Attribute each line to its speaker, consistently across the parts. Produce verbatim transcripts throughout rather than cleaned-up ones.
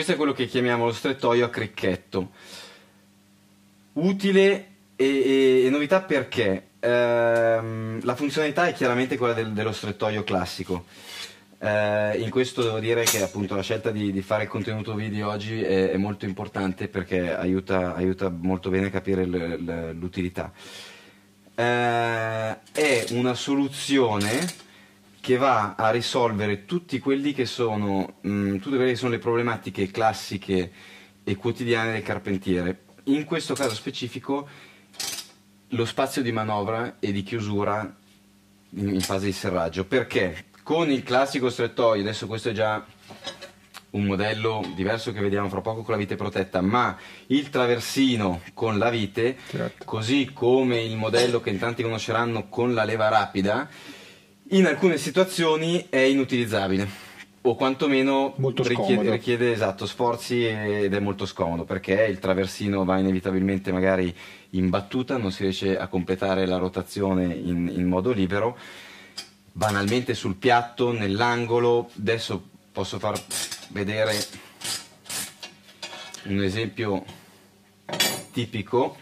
Speaker 1: questo è quello che chiamiamo lo strettoio a cricchetto. Utile e, e, e novità perché ehm, la funzionalità è chiaramente quella del, dello strettoio classico. Eh, in questo devo dire che appunto la scelta di, di fare il contenuto video oggi è, è molto importante perché aiuta, aiuta molto bene a capire l'utilità. Eh, è una soluzione che va a risolvere tutti quelli che sono, mh, tutte quelle che sono le problematiche classiche e quotidiane del carpentiere. In questo caso specifico lo spazio di manovra e di chiusura in, in fase di serraggio. Perché con il classico strettoio, adesso questo è già un modello diverso che vediamo fra poco con la vite protetta, ma il traversino con la vite, certo, così come il modello che in tanti conosceranno con la leva rapida, in alcune situazioni è inutilizzabile o quantomeno richiede, richiede esatto, sforzi ed è molto scomodo perché il traversino va inevitabilmente magari in battuta, non si riesce a completare la rotazione in, in modo libero, banalmente sul piatto, nell'angolo. Adesso posso far vedere un esempio tipico.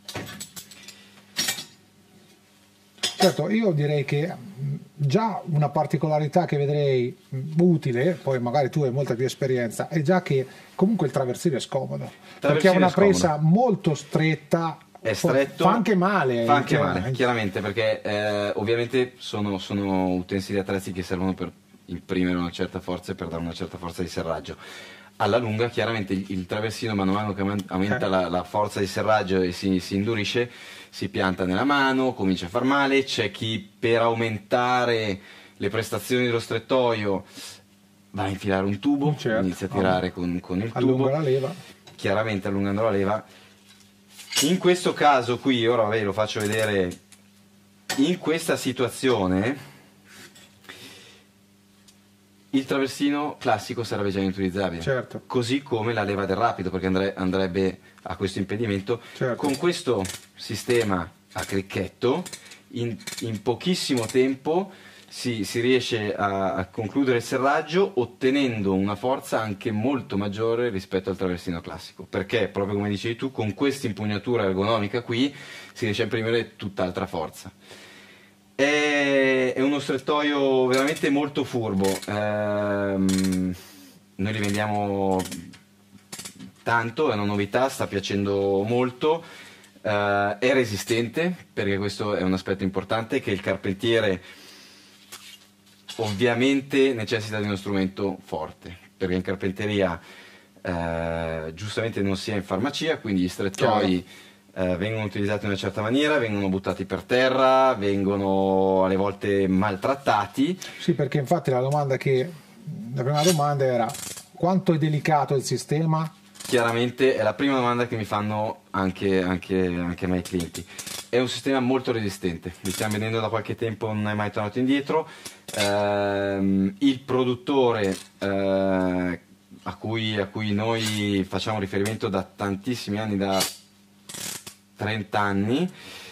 Speaker 2: Certo, io direi che già una particolarità che vedrei utile, poi magari tu hai molta più esperienza, è già che comunque il traversino è scomodo, perché ha una presa molto stretta,
Speaker 1: è stretto,
Speaker 2: fa anche male.
Speaker 1: Fa anche male, chiaramente, perché eh, ovviamente sono, sono utensili attrezzi che servono per imprimere una certa forza e per dare una certa forza di serraggio. Alla lunga chiaramente il, il traversino, man mano che aumenta eh. la, la forza di serraggio e si, si indurisce, si pianta nella mano, comincia a far male. C'è chi per aumentare le prestazioni dello strettoio va a infilare un tubo, certo, inizia a tirare con, con il
Speaker 2: allunga
Speaker 1: tubo,
Speaker 2: la leva,
Speaker 1: chiaramente allungando la leva. In questo caso qui, ora ve lo faccio vedere, in questa situazione il traversino classico sarebbe già inutilizzabile,
Speaker 2: certo,
Speaker 1: così come la leva del rapido, perché andre, andrebbe a questo impedimento.
Speaker 2: Certo.
Speaker 1: Con questo sistema a cricchetto in, in pochissimo tempo si, si riesce a, a concludere il serraggio ottenendo una forza anche molto maggiore rispetto al traversino classico, perché proprio come dicevi tu, con questa impugnatura ergonomica qui si riesce a imprimere tutt'altra forza. È, è uno strettoio veramente molto furbo. Ehm, noi li vendiamo tanto, è una novità, sta piacendo molto, eh, è resistente, perché questo è un aspetto importante, che il carpentiere ovviamente necessita di uno strumento forte, perché in carpenteria eh, giustamente non si è in farmacia, quindi gli strettoi eh, vengono utilizzati in una certa maniera, vengono buttati per terra, vengono alle volte maltrattati.
Speaker 2: Sì, perché infatti la domanda che la prima domanda era: quanto è delicato il sistema?
Speaker 1: Chiaramente è la prima domanda che mi fanno anche, anche, anche a me i clienti. È un sistema molto resistente, li stiamo vedendo da qualche tempo, non è mai tornato indietro. Ehm, il produttore eh, a, cui, a cui noi facciamo riferimento da tantissimi anni, da trenta anni,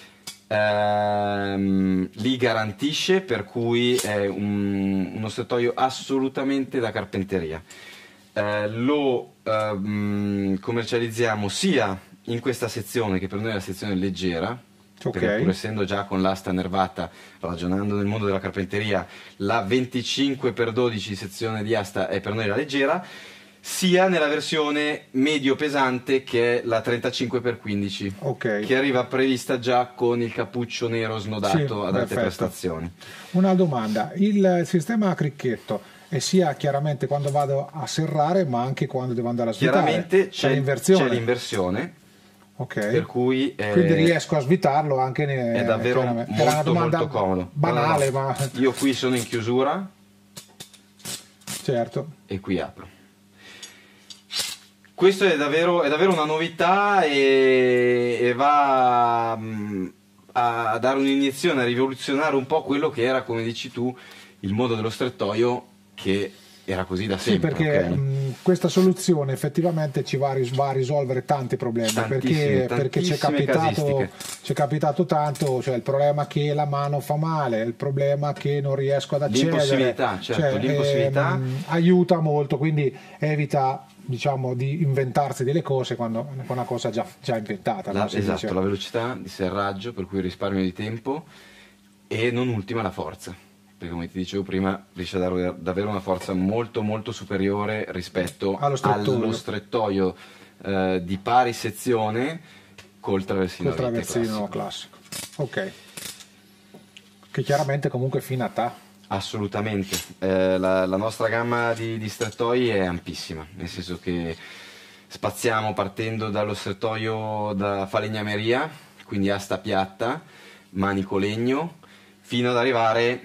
Speaker 1: ehm, li garantisce, per cui è un, uno strettoio assolutamente da carpenteria. Eh, lo ehm, commercializziamo sia in questa sezione, che per noi è la sezione leggera, okay, perché pur essendo già con l'asta nervata, ragionando nel mondo della carpenteria, la venticinque per dodici sezione di asta è per noi la leggera, sia nella versione medio pesante, che è la trentacinque per quindici,
Speaker 2: okay,
Speaker 1: che arriva prevista già con il cappuccio nero snodato, sì, ad alte perfetto. prestazioni.
Speaker 2: Una domanda: il sistema a cricchetto è sia chiaramente quando vado a serrare, ma anche quando devo andare a svitare?
Speaker 1: Chiaramente c'è l'inversione,
Speaker 2: okay,
Speaker 1: per cui eh,
Speaker 2: quindi riesco a svitarlo anche ne,
Speaker 1: è davvero molto, molto comodo,
Speaker 2: banale,
Speaker 1: no, no.
Speaker 2: ma
Speaker 1: io qui sono in chiusura,
Speaker 2: certo,
Speaker 1: e qui apro. Questo è davvero, è davvero una novità e, e va a dare un'iniezione, a rivoluzionare un po' quello che era, come dici tu, il mondo dello strettoio, che era così da
Speaker 2: Sì,
Speaker 1: sempre.
Speaker 2: perché
Speaker 1: okay?
Speaker 2: mh, questa soluzione effettivamente ci va a, ris- va a risolvere tanti problemi, perché, perché ci, è capitato, ci è capitato tanto, cioè il problema che la mano fa male, il problema che non riesco ad accedere,
Speaker 1: l'impossibilità, certo,
Speaker 2: cioè,
Speaker 1: l'impossibilità
Speaker 2: ehm, aiuta molto, quindi evita, diciamo, di inventarsi delle cose quando è una cosa già, già inventata.
Speaker 1: la,
Speaker 2: no? Si
Speaker 1: esatto,
Speaker 2: dice.
Speaker 1: la velocità di serraggio, per cui risparmio di tempo, e non ultima la forza, perché come ti dicevo prima riesce a dare davvero una forza molto molto superiore rispetto
Speaker 2: Allo strettoio,
Speaker 1: allo strettoio eh, di pari sezione col traversino,
Speaker 2: col traversino classico. Ok, che chiaramente comunque fino a ta.
Speaker 1: Assolutamente, eh, la, la nostra gamma di, di strettoi è ampissima, nel senso che spaziamo partendo dallo strettoio da falegnameria, quindi asta piatta, manico legno, fino ad arrivare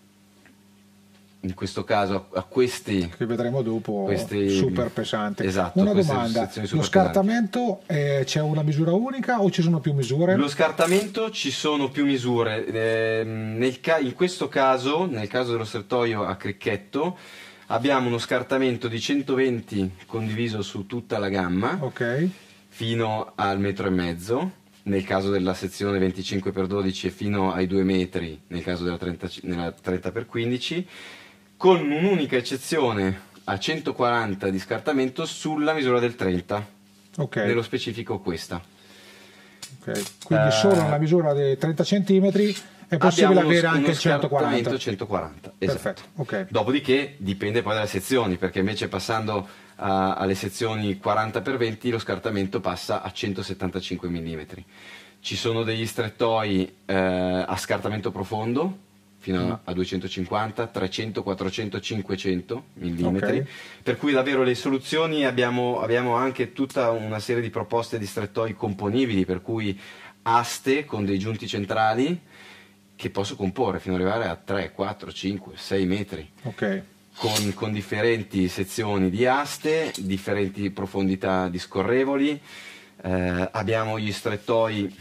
Speaker 1: in questo caso a, a questi
Speaker 2: che vedremo dopo,
Speaker 1: questi,
Speaker 2: super pesante.
Speaker 1: esatto,
Speaker 2: Una
Speaker 1: queste
Speaker 2: domanda,
Speaker 1: sezioni super
Speaker 2: lo scartamento eh, c'è una misura unica o ci sono più misure?
Speaker 1: Lo scartamento ci sono più misure, eh, nel ca- in questo caso, nel caso dello strettoio a cricchetto, abbiamo uno scartamento di centoventi condiviso su tutta la gamma,
Speaker 2: ok,
Speaker 1: fino al metro e mezzo, nel caso della sezione venticinque per dodici e fino ai due metri nel caso della trenta, nella trenta per quindici, con un'unica eccezione a centoquaranta di scartamento sulla misura del trenta,
Speaker 2: okay.
Speaker 1: Nello specifico questa.
Speaker 2: Okay. Quindi uh, solo nella misura dei trenta centimetri è
Speaker 1: uno,
Speaker 2: possibile avere anche
Speaker 1: uno
Speaker 2: il centoquaranta.
Speaker 1: centoquaranta,
Speaker 2: Perfetto,
Speaker 1: esatto.
Speaker 2: okay.
Speaker 1: Dopodiché dipende poi dalle sezioni, perché invece passando a, alle sezioni quaranta per venti lo scartamento passa a centosettantacinque millimetri. Ci sono degli strettoi eh, a scartamento profondo fino mm. a duecentocinquanta, trecento, quattrocento, cinquecento millimetri, okay. Per cui davvero le soluzioni abbiamo, abbiamo anche tutta una serie di proposte di strettoi componibili, per cui aste con dei giunti centrali che posso comporre fino ad arrivare a tre, quattro, cinque, sei metri,
Speaker 2: okay.
Speaker 1: con, con differenti sezioni di aste, differenti profondità di scorrevoli. Eh, abbiamo gli strettoi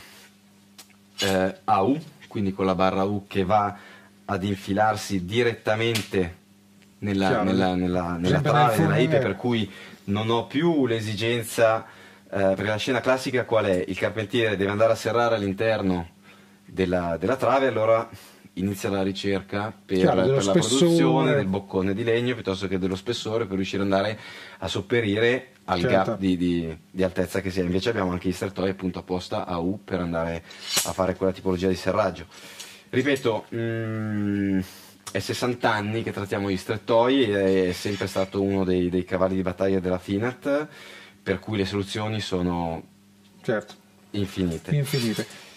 Speaker 1: eh, A U, quindi con la barra U che va ad infilarsi direttamente nella, Chiaro, nella, nella, nella trave, nella ipe, per cui non ho più l'esigenza, eh, perché la scena classica qual è? Il carpentiere deve andare a serrare all'interno della, della trave, allora inizia la ricerca per,
Speaker 2: Chiaro,
Speaker 1: per la
Speaker 2: spessore.
Speaker 1: produzione del boccone di legno piuttosto che dello spessore, per riuscire ad andare a sopperire al certo. gap di, di, di altezza che si ha. Invece abbiamo anche gli strettoi appunto apposta a U per andare a fare quella tipologia di serraggio. Ripeto, mh, è sessanta anni che trattiamo gli strettoi, è sempre stato uno dei, dei cavalli di battaglia della Finat, per cui le soluzioni sono
Speaker 2: certo.
Speaker 1: infinite.
Speaker 2: infinite.